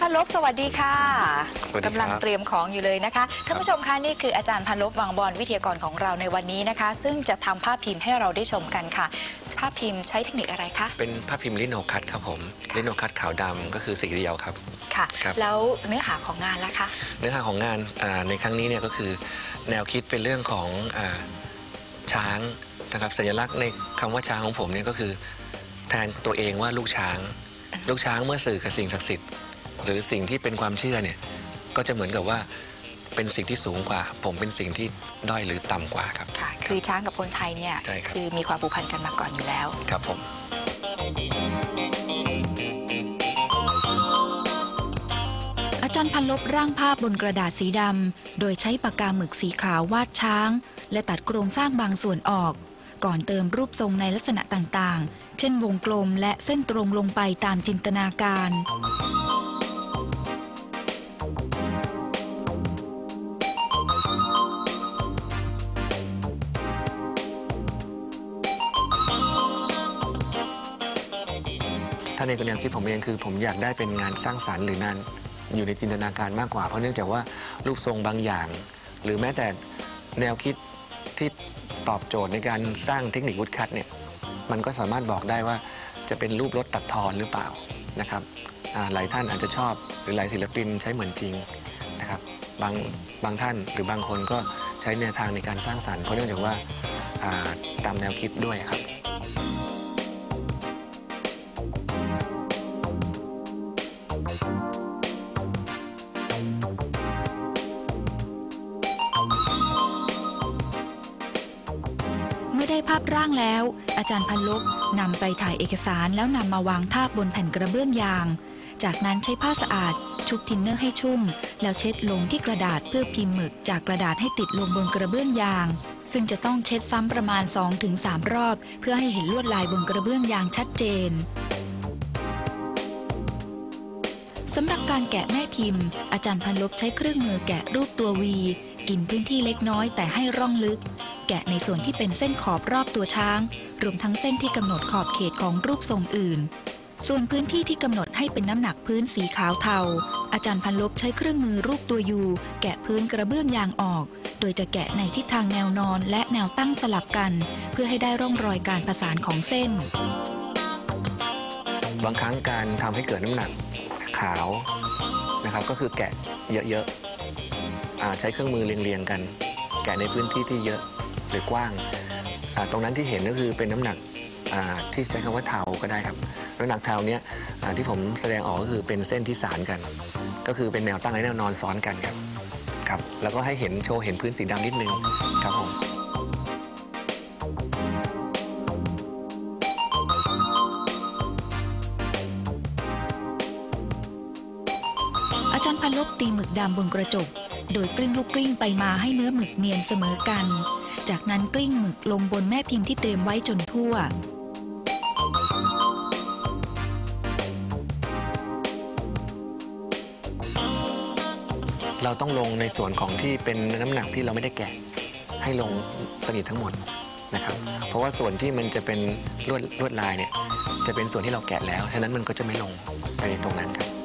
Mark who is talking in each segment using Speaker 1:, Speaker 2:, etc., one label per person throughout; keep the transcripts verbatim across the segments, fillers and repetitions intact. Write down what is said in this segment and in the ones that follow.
Speaker 1: พันลบสวัสดีค่ะ
Speaker 2: กำลัง
Speaker 1: เตรียมของอยู่เลยนะคะท่านผู้ชมคะนี่คืออาจารย์พันลบวังบอนวิทยากรของเราในวันนี้นะคะซึ่งจะทำภาพพิมพ์ให้เราได้ชมกันค่ะภาพพิมพ์ใช้เทคนิคอะไรคะ
Speaker 2: เป็นภาพพิมพ์ลิโนคัตครับผมลิโนคัตขาวดำก็คือสีเดียวครับ
Speaker 1: ค่ะแล้วเนื้อหาของงานล่ะคะ
Speaker 2: เนื้อหาของงานในครั้งนี้เนี่ยก็คือแนวคิดเป็นเรื่องของช้างนะครับสัญลักษณ์ในคำว่าช้างของผมเนี่ยก็คือแทนตัวเองว่าลูกช้างลูกช้างเมื่อสื่อกับสิ่งศักดิ์สิทธิ์หรือสิ่งที่เป็นความเชื่อเนี่ยก็จะเหมือนกับว่าเป็นสิ่งที่สูงกว่าผมเป็นสิ่งที่ด้อยหรือต่ำกว่าครับ
Speaker 1: ค่ะคือช้างกับคนไทยเนี่ยคือมีความผูกพันกันมาก่อนอยู่แล้ว
Speaker 2: ครับผม
Speaker 3: อาจารย์พันลบร่างภาพบนกระดาษสีดำโดยใช้ปากกาหมึกสีขาววาดช้างและตัดโครงสร้างบางส่วนออกก่อนเติมรูปทรงในลักษณะต่างๆเช่นวงกลมและเส้นตรงลงไปตามจินตนาการ
Speaker 2: ถ้าในแนวคิดผมเองคือผมอยากได้เป็นงานสร้างสรรค์หรืองานอยู่ในจินตนาการมากกว่าเพราะเนื่องจากว่ารูปทรงบางอย่างหรือแม้แต่แนวคิดที่ตอบโจทย์ในการสร้างเทคนิควูดคัทเนี่ยมันก็สามารถบอกได้ว่าจะเป็นรูปรถตัดทอนหรือเปล่านะครับหลายท่านอาจจะชอบหรือหลายศิลปินใช้เหมือนจริงนะครับบางบางท่านหรือบางคนก็ใช้แนวทางในการสร้างสรรค์เพราะเนื่องจากว่าตามแนวคิดด้วยครับ
Speaker 3: เมื่อได้ภาพร่างแล้วอาจารย์พันลบนำไปถ่ายเอกสารแล้วนำมาวางทาบบนแผ่นกระเบื้องยางจากนั้นใช้ผ้าสะอาดชุบทินเนอร์ให้ชุ่มแล้วเช็ดลงที่กระดาษเพื่อพิมพ์หมึกจากกระดาษให้ติดลงบนกระเบื้องยางซึ่งจะต้องเช็ดซ้ำประมาณ สองถึงสาม รอบเพื่อให้เห็นลวดลายบนกระเบื้องยางชัดเจนสำหรับการแกะแม่พิมพ์อาจารย์พันลบใช้เครื่องมือแกะรูปตัววีกินพื้นที่เล็กน้อยแต่ให้ร่องลึกแกะในส่วนที่เป็นเส้นขอบรอบตัวช้างรวมทั้งเส้นที่กำหนดขอบเขตของรูปทรงอื่นส่วนพื้นที่ที่กำหนดให้เป็นน้ำหนักพื้นสีขาวเทาอาจารย์พันลบใช้เครื่องมือรูปตัวยูแกะพื้นกระเบื้องยางออกโดยจะแกะในทิศทางแนวนอนและแนวตั้งสลับกันเพื่อให้ได้ร่องรอยการผสานของเส้น
Speaker 2: บางครั้งการทำให้เกิดน้ำหนักขาวนะครับก็คือแกะเยอะๆใช้เครื่องมือเรียงๆกันแกะในพื้นที่ที่เยอะหรือกว้างตรงนั้นที่เห็นก็คือเป็นน้ำหนักที่ใช้คำว่าเทาก็ได้ครับน้ำหนักเทาเนี้ยที่ผมแสดงออกก็คือเป็นเส้นที่สานกันก็คือเป็นแนวตั้งและแนวนอนซ้อนกันครับครับแล้วก็ให้เห็นโชว์เห็นพื้นสีดำนิดนึงครับผม
Speaker 3: อาจารย์พันลบตีหมึกดำบนกระจกโดยกลิ้งลูกกลิ้งไปมาให้เนื้อหมึกเนียนเสมอกันจากนั้นกลิ้งหมึกลงบนแม่พิมพ์ที่เตรียมไว้จนทั่ว
Speaker 2: เราต้องลงในส่วนของที่เป็นน้ำหนักที่เราไม่ได้แกะให้ลงสนิททั้งหมดนะครับเพราะว่าส่วนที่มันจะเป็นลวดลวดลายเนี่ยจะเป็นส่วนที่เราแกะแล้วฉะนั้นมันก็จะไม่ลงไปในตรงนั้นครับ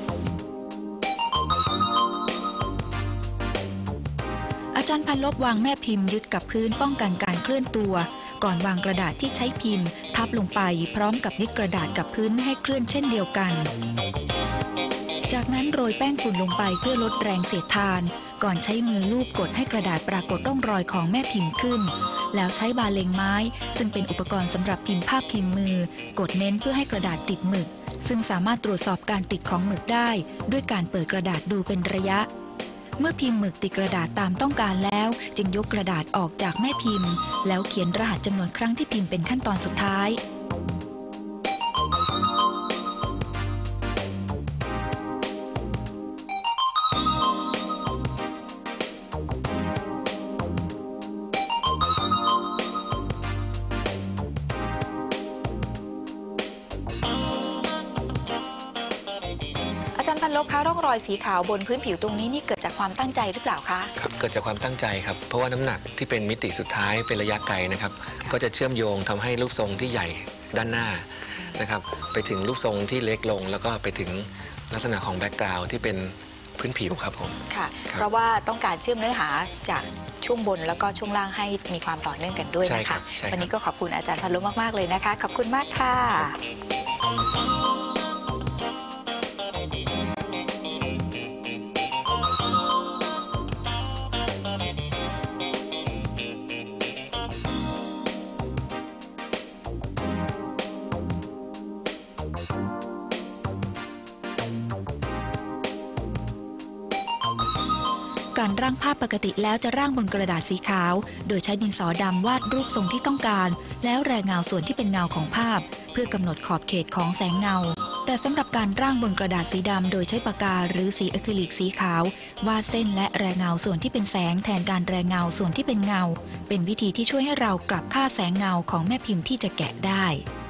Speaker 3: อาจารย์พันลบวางแม่พิมพ์ยึดกับพื้นป้องกันการเคลื่อนตัวก่อนวางกระดาษที่ใช้พิมพ์ทับลงไปพร้อมกับยึดกระดาษกับพื้นไม่ให้เคลื่อนเช่นเดียวกันจากนั้นโรยแป้งฝุ่นลงไปเพื่อลดแรงเสียดทานก่อนใช้มือลูบกดให้กระดาษปรากฏร่องรอยของแม่พิมพ์ขึ้นแล้วใช้บาเลงไม้ซึ่งเป็นอุปกรณ์สำหรับพิมพ์ภาพพิมพ์มือกดเน้นเพื่อให้กระดาษติดหมึกซึ่งสามารถตรวจสอบการติดของหมึกได้ด้วยการเปิดกระดาษดูเป็นระยะเมื่อพิมพ์หมึกติดกระดาษตามต้องการแล้วจึงยกกระดาษออกจากแม่พิมพ์แล้วเขียนรหัสจำนวนครั้งที่พิมพ์เป็นขั้นตอนสุดท้าย
Speaker 1: อาจารย์พันลบคะร่องรอยสีขาวบนพื้นผิวตรงนี้นี่เกิดจากความตั้งใจหรือเปล่าคะ
Speaker 2: ครับเกิดจากความตั้งใจครับเพราะว่าน้ำหนักที่เป็นมิติสุดท้ายเป็นระยะไกลนะครับก็จะเชื่อมโยงทำให้รูปทรงที่ใหญ่ด้านหน้านะครับไปถึงรูปทรงที่เล็กลงแล้วก็ไปถึงลักษณะของแบ็กกราวด์ที่เป็นพื้นผิวครับผม
Speaker 1: ค่ะ
Speaker 2: ครับ
Speaker 1: เพราะว่าต้องการเชื่อมเนื้อหาจากช่วงบนแล้วก็ช่วงล่างให้มีความต่อเนื่องกันด้วย
Speaker 2: ใช่
Speaker 1: นะ
Speaker 2: ครั
Speaker 1: คะ
Speaker 2: บใช่ครับ
Speaker 1: วันนี้ก็ขอบคุณอาจารย์พันลบมากๆเลยนะคะขอบคุณมากค่ะ
Speaker 3: การร่างภาพปกติแล้วจะร่างบนกระดาษสีขาว โดยใช้ดินสอดำวาดรูปทรงที่ต้องการ แล้วแรงเงาส่วนที่เป็นเงาของภาพ เพื่อกำหนดขอบเขตของแสงเงา แต่สำหรับการร่างบนกระดาษสีดำโดยใช้ปากกาหรือสีอะคริลิกสีขาว วาดเส้นและแรงเงาส่วนที่เป็นแสงแทนการแรงเงาส่วนที่เป็นเงา เป็นวิธีที่ช่วยให้เรากลับค่าแสงเงาของแม่พิมพ์ที่จะแกะได้